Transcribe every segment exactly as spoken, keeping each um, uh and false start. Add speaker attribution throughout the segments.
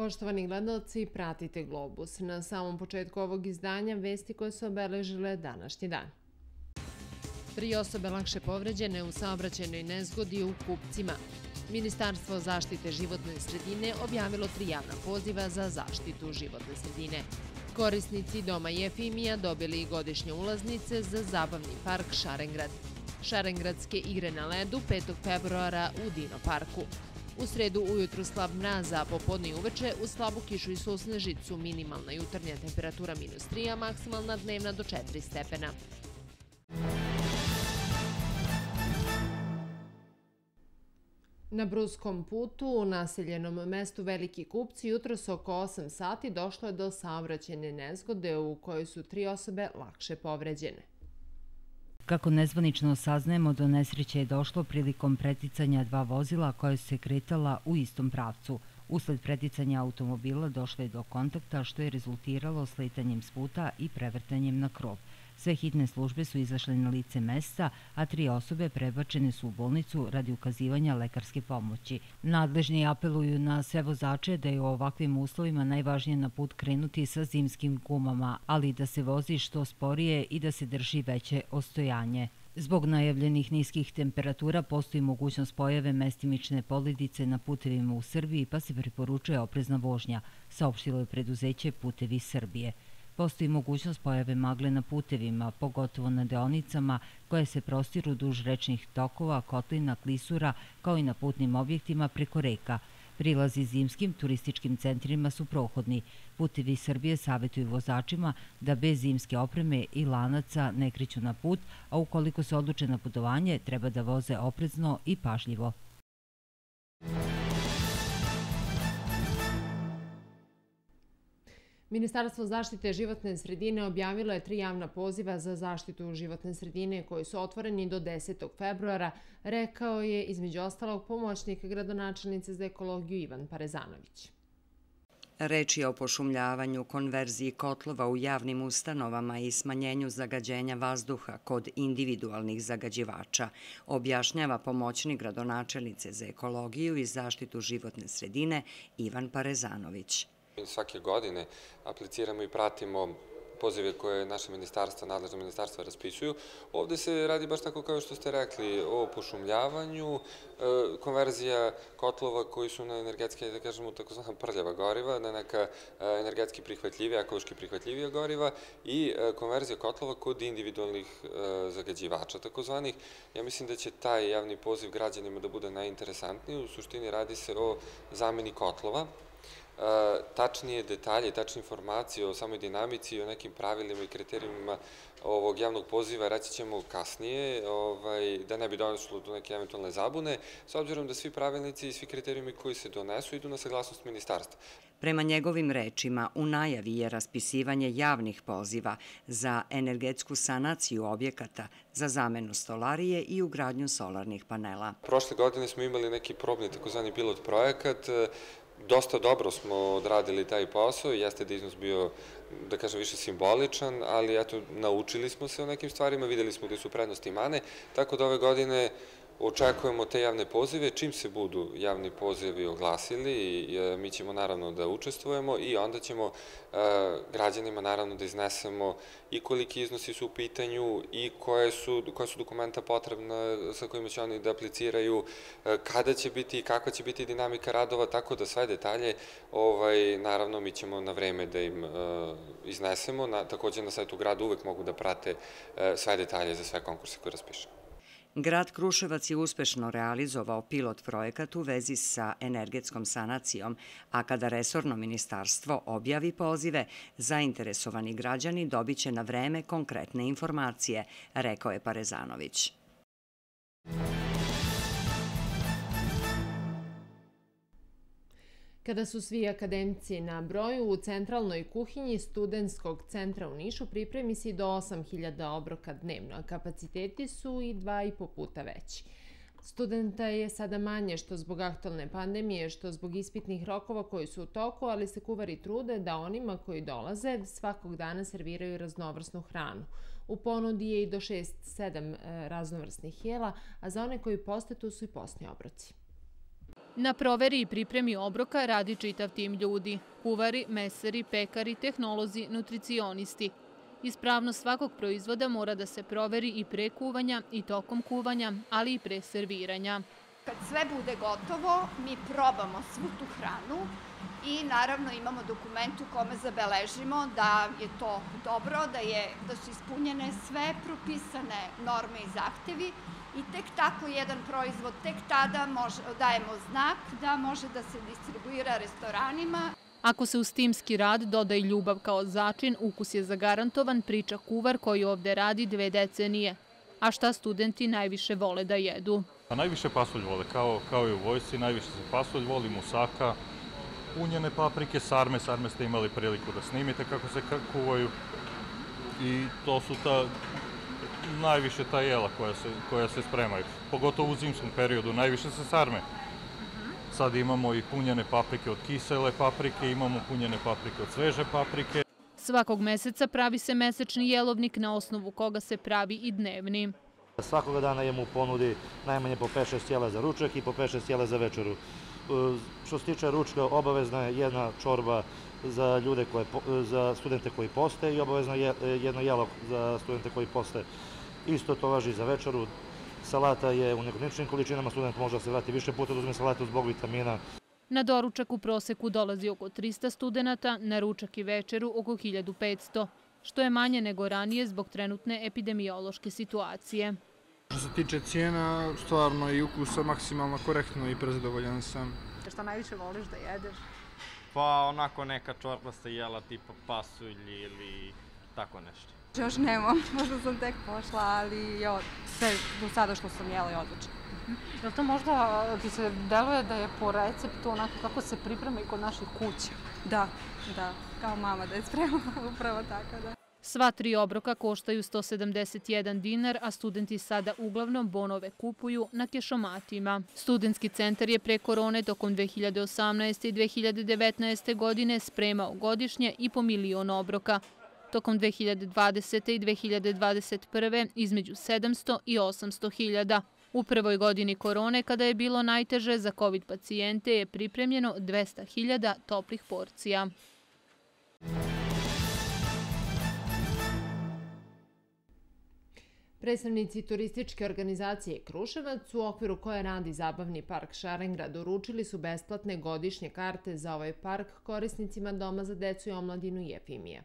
Speaker 1: Poštovani gledalci, pratite Globus. Na samom početku ovog izdanja vesti koje su obeležile današnji dan. Tri osobe lakše povređene u saobraćajnoj nezgodi u Kupcima. Ministarstvo zaštite životne sredine objavilo tri javna poziva za zaštitu životne sredine. Korisnici Doma Jefimija dobili godišnje ulaznice za zabavni park Šarengrad. Šarengradske igre na ledu petog februara u Dino parku. U sredu ujutru slab mraz, a popodne i uveče uz slabu kišu i susnežicu, minimalna jutarnja temperatura minus tri, a maksimalna dnevna do četiri stepena. Na Bruskom putu u naseljenom mestu Veliki Kupci jutros oko osam sati došlo je do saobraćajne nezgode u kojoj su tri osobe lakše povređene.
Speaker 2: Kako nezvanično saznajemo, do nesreće je došlo prilikom preticanja dva vozila koja su se kretala u istom pravcu. Usled preticanja automobila došlo je do kontakta što je rezultiralo sletanjem s puta i prevrtanjem na krov. Sve hitne službe su izašle na lice mesta, a tri osobe prebačene su u bolnicu radi ukazivanja lekarske pomoći. Nadležni apeluju na sve vozače da je u ovakvim uslovima najvažnije na put krenuti sa zimskim gumama, ali da se vozi što sporije i da se drži veće ostojanje. Zbog najavljenih niskih temperatura postoji mogućnost pojave mestimične poledice na putevima u Srbiji, pa se preporučuje oprezna vožnja, saopštilo je preduzeće Putevi Srbije. Postoji mogućnost pojave magle na putevima, pogotovo na deonicama koje se prostiru duž rečnih tokova, kotlina, klisura, kao i na putnim objektima preko reka. Prilazi zimskim turističkim centrima su prohodni. Putevi Srbije savjetuju vozačima da bez zimske opreme i lanaca ne kreću na put, a ukoliko se odluče na putovanje, treba da voze oprezno i pažljivo.
Speaker 1: Ministarstvo zaštite životne sredine objavilo je tri javna poziva za zaštitu životne sredine koji su otvoreni do desetog februara, rekao je između ostalog pomoćnik gradonačelnice za ekologiju Ivan Parezanović.
Speaker 3: Reč je o pošumljavanju, konverziji kotlova u javnim ustanovama i smanjenju zagađenja vazduha kod individualnih zagađivača, objašnjava pomoćnik gradonačelnice za ekologiju i zaštitu životne sredine Ivan Parezanović.
Speaker 4: Svake godine apliciramo i pratimo pozive koje naše ministarstva, nadležne ministarstva raspisuju. Ovde se radi baš tako kao što ste rekli o pošumljavanju, konverzija kotlova koji su na energetske, da kažemo, takozvana prljava goriva, na neka energetski prihvatljivija, ekološki prihvatljivija goriva i konverzija kotlova kod individualnih zagađivača takozvanih. Ja mislim da će taj javni poziv građanima da bude najinteresantniji. U suštini radi se o zameni kotlova. Tačnije detalje, tačne informacije o samoj dinamici i o nekim pravilima i kriterijumima ovog javnog poziva reći ćemo kasnije, da ne bi došlo do neke eventualne zabune, s obzirom da svi pravilnici i svi kriterijumi koji se donesu idu na saglasnost ministarstva.
Speaker 3: Prema njegovim rečima, u najavi je raspisivanje javnih poziva za energetsku sanaciju objekata, za zamenu stolarije i ugradnju solarnih panela.
Speaker 4: Prošle godine smo imali neki probni takozvani pilot projekat. Dosta dobro smo odradili taj posao i jeste da iznos bio, da kažem, više simboličan, ali eto, naučili smo se o nekim stvarima, videli smo gde su prednosti i mane, tako da ove godine očekujemo te javne pozive. Čim se budu javni pozivi oglasili, mi ćemo naravno da učestvujemo i onda ćemo građanima naravno da iznesemo i koliki iznosi su u pitanju i koje su dokumenta potrebna sa kojima će oni da apliciraju, kada će biti i kakva će biti dinamika radova, tako da sve detalje naravno mi ćemo na vreme da im iznesemo. Takođe na sajtu grada uvek mogu da prate sve detalje za sve konkurse koje raspišemo.
Speaker 3: Grad Kruševac je uspešno realizovao pilot projekat u vezi sa energetskom sanacijom, a kada resorno ministarstvo objavi pozive, zainteresovani građani dobit će na vreme konkretne informacije, rekao je Parezanović.
Speaker 1: Kada su svi akademci na broju, u centralnoj kuhinji Studentskog centra u Nišu pripremi se do osam hiljada obroka dnevno, a kapaciteti su i dva i po puta veći. Studenta je sada manje što zbog aktualne pandemije, što zbog ispitnih rokova koji su u toku, ali se kuvari trude da onima koji dolaze svakog dana serviraju raznovrsnu hranu. U ponudi je i do šest sedam raznovrsnih jela, a za one koji poste tu su i postni obroci.
Speaker 5: Na proveri i pripremi obroka radi čitav tim ljudi. Kuvari, mesari, pekari, tehnolozi, nutricionisti. Ispravnost svakog proizvoda mora da se proveri i pre kuvanja i tokom kuvanja, ali i pre serviranja.
Speaker 6: Kad sve bude gotovo, mi probamo svu tu hranu i naravno imamo dokument u kome zabeležimo da je to dobro, da, je, da su ispunjene sve propisane norme i zahtevi i tek tako jedan proizvod, tek tada može, dajemo znak da može da se distribuira restoranima.
Speaker 5: Ako se uz timski rad doda i ljubav kao začin, ukus je zagarantovan, priča kuvar koji ovde radi dve decenije. A šta studenti najviše vole da jedu?
Speaker 7: A najviše pasulj vole, kao, kao i u vojsci, najviše se pasulj voli, musaka, punjene paprike, sarme, sarme ste imali priliku da snimite kako se kuvaju i to su ta, najviše ta jela koja se, koja se spremaju, pogotovo u zimskom periodu, najviše se sarme. Sad imamo i punjene paprike od kisele paprike, imamo punjene paprike od sveže paprike.
Speaker 5: Svakog meseca pravi se mesečni jelovnik na osnovu koga se pravi i dnevni.
Speaker 8: Svakoga dana imamo u ponudi najmanje po pet šest jela za ručak i po pet šest jela za večeru. Što se tiče ručka, obavezna je jedna čorba za, ljude koje, za studente koji poste i obavezno je jedno jelo za studente koji poste. Isto to važi za večeru. Salata je u neograničenim količinama, student može da se vrati više puta da uzme salatu zbog vitamina.
Speaker 5: Na doručak u proseku dolazi oko trista studenata, na ručak i večeru oko hiljadu petsto, što je manje nego ranije zbog trenutne epidemiološke situacije.
Speaker 9: Što se tiče cijena, stvarno i ukusa maksimalno korektno i prezadovoljan sam.
Speaker 10: Šta najviše voliš da jedeš?
Speaker 11: Pa onako neka čorbasta jela tipa pasulj ili tako nešto.
Speaker 10: Još nemam, možda sam tek pošla, ali jo, sve do sada što sam jela je odlično.
Speaker 12: Je li to možda ti se deluje da je po receptu onako kako se priprema i kod naših kuća?
Speaker 10: Da, da, kao mama da je spremala, upravo tako da.
Speaker 5: Sva tri obroka koštaju sto sedamdeset jedan dinar, a studenti sada uglavnom bonove kupuju na kešomatima. Studentski centar je pre korone tokom dve hiljade osamnaeste. i dve hiljade devetnaeste. godine spremao godišnje i po milion obroka. Tokom dve hiljade dvadesete. i dve hiljade dvadeset prve. između sedamsto i osamsto hiljada. U prvoj godini korone, kada je bilo najteže za kovid pacijente, je pripremljeno dvesta hiljada toplih porcija.
Speaker 1: Predstavnici turističke organizacije Kruševac, u okviru koje radi zabavni park Šarengrad, uručili su besplatne godišnje karte za ovaj park korisnicima Doma za decu i omladinu Jefimije.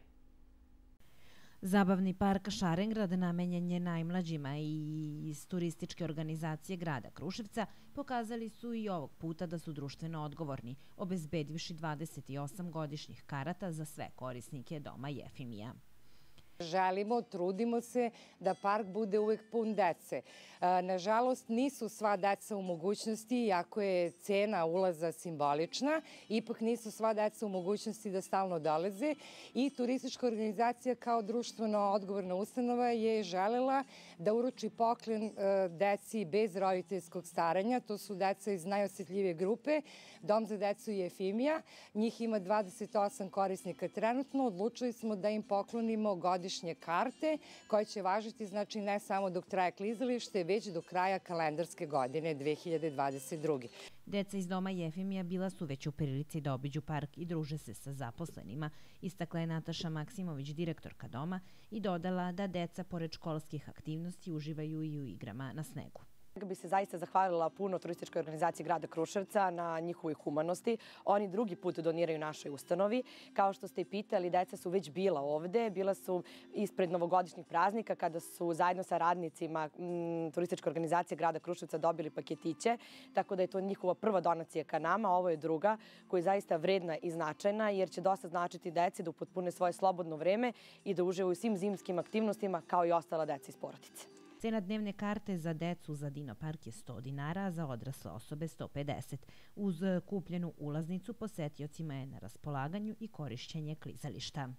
Speaker 13: Zabavni park Šarengrad namenjen je najmlađima i iz turističke organizacije grada Kruševca pokazali su i ovog puta da su društveno odgovorni, obezbedivši dvadeset osam godišnjih karata za sve korisnike Doma Jefimija.
Speaker 14: Želimo, trudimo se da park bude uvek pun dece. Nažalost, nisu sva deca u mogućnosti, iako je cena ulaza simbolična, ipak nisu sva deca u mogućnosti da stalno dolaze i turistička organizacija kao društveno odgovorna ustanova je želela da uruči poklon deci bez roditeljskog staranja. To su deca iz najosetljivije grupe, Dom za decu Jefimija. Njih ima dvadeset osam korisnika trenutno. Odlučili smo da im poklonimo godišnje karte koje će važiti, znači, ne samo dok traje klizalište, već do kraja kalendarske godine dve hiljade dvadeset druge.
Speaker 13: Deca iz Doma Jefimija bila su već u prilici da obiđu park i druže se sa zaposlenima, istakla je Nataša Maksimović, direktorka Doma, i dodala da deca pored školskih aktivnosti uživaju i u igrama na snegu.
Speaker 15: Bi se zaista zahvalila puno turističkoj organizaciji grada Kruševca na njihovoj humanosti. Oni drugi put doniraju našoj ustanovi. Kao što ste i pitali, deca su već bila ovde. Bila su ispred novogodišnjih praznika kada su zajedno sa radnicima m, turističke organizacije grada Kruševca dobili paketiće. Tako da je to njihova prva donacija ka nama. Ovo je druga koja je zaista vredna i značajna jer će dosta značiti deci da upotpune svoje slobodno vreme i da uživaju u svim zimskim aktivnostima kao i ostala deca iz porodice.
Speaker 13: Cena dnevne karte za decu za Dino Park je sto dinara, a za odrasle osobe sto pedeset. Uz kupljenu ulaznicu posetiocima je na raspolaganju i korišćenje klizališta.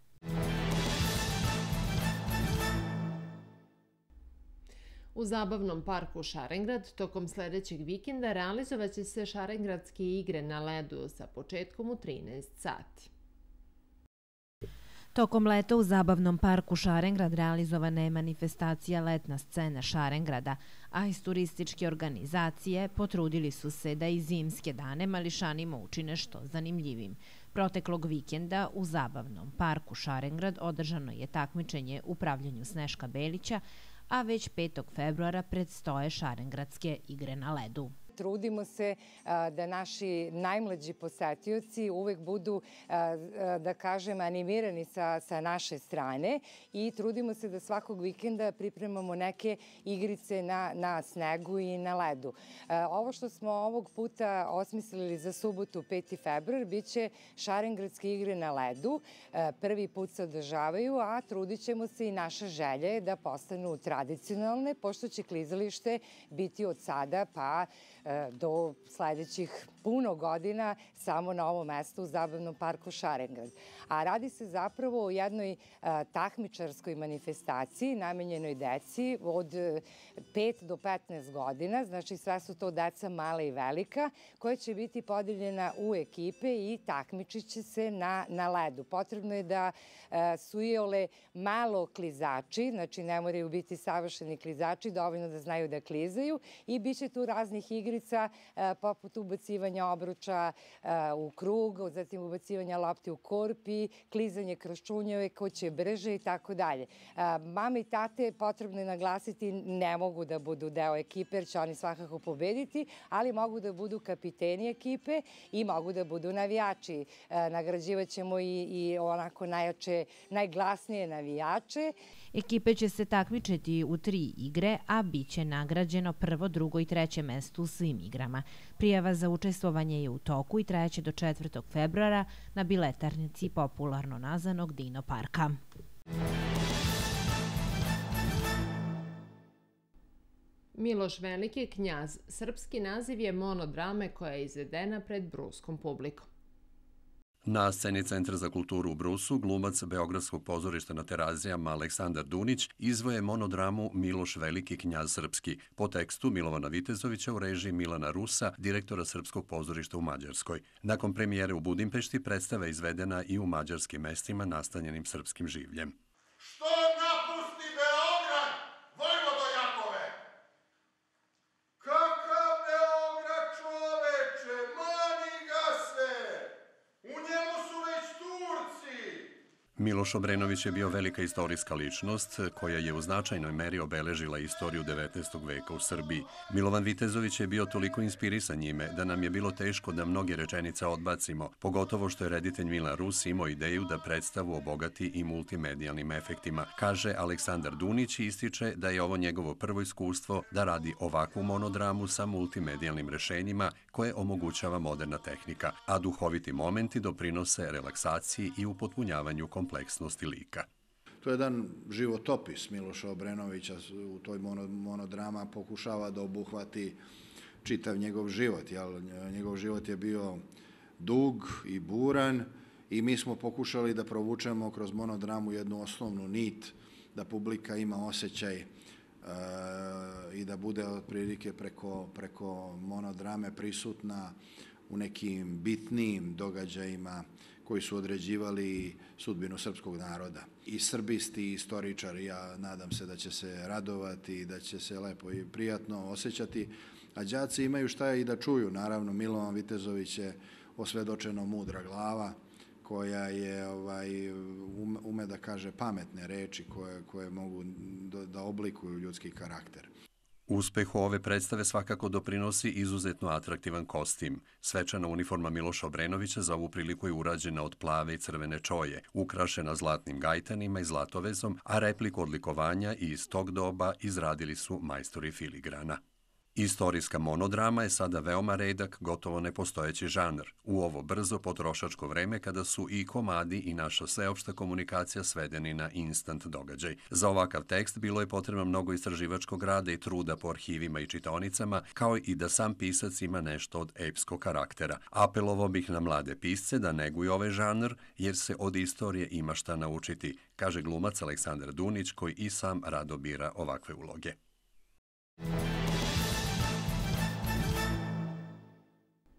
Speaker 1: U zabavnom parku Šarengrad tokom sledećeg vikenda realizovaće se šarengradske igre na ledu sa početkom u trinaest sati.
Speaker 13: Tokom leta u zabavnom parku Šarengrad realizovana je manifestacija Letna scena Šarengrada, a iz turističke organizacije potrudili su se da i zimske dane mališanima učine što zanimljivim. Proteklog vikenda u zabavnom parku Šarengrad održano je takmičenje u pravljenju Sneška Belića, a već petog februara predstoje Šarengradske igre na ledu.
Speaker 14: Trudimo se da naši najmlađi posetioci uvek budu, da kažem, animirani sa, sa naše strane i trudimo se da svakog vikenda pripremamo neke igrice na, na snegu i na ledu. Ovo što smo ovog puta osmislili za subotu peti februar biće Šarengradske igre na ledu. Prvi put se održavaju, a trudit ćemo se i naša želja je da postanu tradicionalne, pošto će klizalište biti od sada pa do sledećih puno godina samo na ovom mestu u zabavnom parku Šarengrad. A radi se zapravo o jednoj takmičarskoj manifestaciji namenjenoj deci od pet do petnaest godina, znači sve su to deca mala i velika, koja će biti podeljena u ekipe i takmičit će se na, na ledu. Potrebno je da su iole malo klizači, znači ne moraju biti savršeni klizači, dovoljno da znaju da klizaju i bit će tu raznih igrica poput ubacivanja obruča u krug, zatim ubacivanja lopti u korpi, klizanje kroz čunjeve, ko će brže i tako dalje. Mame i tate, potrebno je naglasiti, ne mogu da budu deo ekipe jer će oni svakako pobediti, ali mogu da budu kapiteni ekipe i mogu da budu navijači. Nagrađivaćemo i, i onako najjače, najglasnije navijače.
Speaker 13: Ekipe će se takmičiti u tri igre, a bit će nagrađeno prvo, drugo i treće mesto u svim igrama. Prijava za učestvovanje je u toku i trajeće do četvrtog februara na biletarnici popularno nazvanog Dino parka.
Speaker 1: Miloš Veliki, knjaz. Srpski naziv je monodrame koja je izvedena pred bruskom publikom.
Speaker 16: Na sceni Centra za kulturu u Brusu glumac Beogradskog pozorišta na Terazijama Aleksandar Dunić izvoje monodramu Miloš Veliki, knjaz srpski, po tekstu Milovana Vitezovića u režiji Milana Rusa, direktora Srpskog pozorišta u Mađarskoj. Nakon premijere u Budimpešti predstava je izvedena i u mađarskim mestima nastanjenim srpskim življem.
Speaker 17: Što napusti Beograd, vojvodo Jakove? Kakav Beograd, čoveče, mani ga se! U njemu su već Turci!
Speaker 16: Miloš Obrenović je bio velika istorijska ličnost koja je u značajnoj meri obeležila istoriju devetnaestog veka u Srbiji. Milovan Vitezović je bio toliko inspirisan njime da nam je bilo teško da mnoge rečenice odbacimo, pogotovo što je reditelj Milan Rus imao ideju da predstavu obogati i multimedijalnim efektima. Kaže Aleksandar Dunić i ističe da je ovo njegovo prvo iskustvo da radi ovakvu monodramu sa multimedijalnim rešenjima koje omogućava moderna tehnika, a duhoviti momenti doprinose relaksaciji i upotpunjavanju kompleksnosti lika.
Speaker 18: To je jedan životopis Miloša Obrenovića, u toj monodrama pokušava da obuhvati čitav njegov život. Njegov život je bio dug i buran i mi smo pokušali da provučemo kroz monodramu jednu osnovnu nit, da publika ima osjećaj i da bude otprilike preko, preko monodrame prisutna u nekim bitnijim događajima koji su određivali sudbinu srpskog naroda. I srbisti i istoričari, ja nadam se da će se radovati i da će se lepo i prijatno osjećati, a đaci imaju šta i da čuju. Naravno, Milovan Vitezović je osvedočeno mudra glava koja je, ovaj, ume da kaže pametne reči koje, koje mogu da oblikuju ljudski karakter.
Speaker 16: Uspehu ove predstave svakako doprinosi izuzetno atraktivan kostim. Svečana uniforma Miloša Obrenovića za ovu priliku je urađena od plave i crvene čoje, ukrašena zlatnim gajtanima i zlatovezom, a repliku odlikovanja i iz tog doba izradili su majstori filigrana. Istorijska monodrama je sada veoma redak, gotovo nepostojeći žanr, u ovo brzo potrošačko vreme kada su i komadi i naša sveopšta komunikacija svedeni na instant događaj. Za ovakav tekst bilo je potrebno mnogo istraživačkog rada i truda po arhivima i čitaonicama, kao i da sam pisac ima nešto od epskog karaktera. Apelovao bih na mlade pisce da neguju ovaj žanr, jer se od istorije ima šta naučiti, kaže glumac Aleksandar Dunić, koji i sam rado bira ovakve uloge.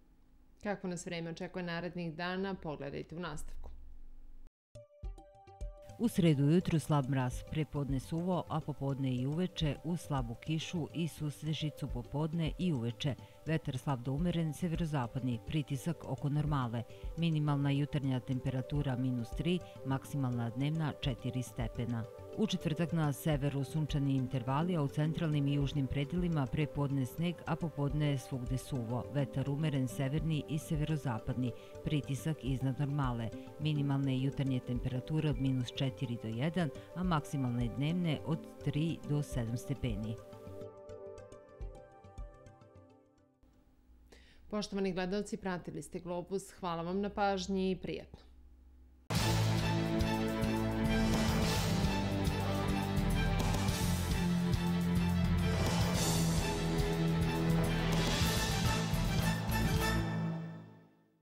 Speaker 1: Kako nas vreme očekuje narednih dana, pogledajte u nastavku.
Speaker 2: U sredu ujutru slab mraz, prepodne suvo, a popodne i uveče uz slabu kišu i susnežicu popodne i uveče. Vetar slab do umeren, severozapadni, pritisak oko normale. Minimalna jutarnja temperatura minus tri, maksimalna dnevna četiri stepena. U četvrtak na severu sunčani intervali, a u centralnim i južnim predelima prepodne sneg, a popodne svugde suvo. Vetar umeren severni i severozapadni, pritisak iznad normale. Minimalne i jutarnje temperature od minus četiri do jedan, a maksimalne dnevne od tri do sedam stepeni.
Speaker 1: Poštovani gledalci, pratili ste Globus. Hvala vam na pažnji i prijatno.